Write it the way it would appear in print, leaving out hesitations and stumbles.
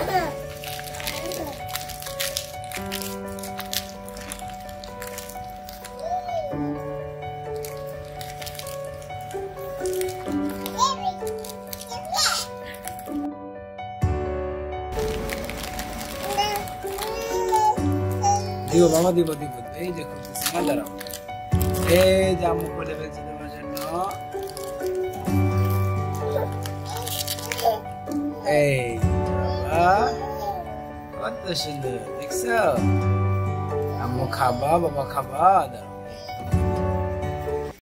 দিব বাবা দিব দিব এই যে খুলতেছি না দাঁড়াও এই যে আম্মু খুলে ফেলছি তোমার জন্য এই বাবা কত সুন্দর দেখছো আম্মু খাবা বাবা খাবা দাঁড়াও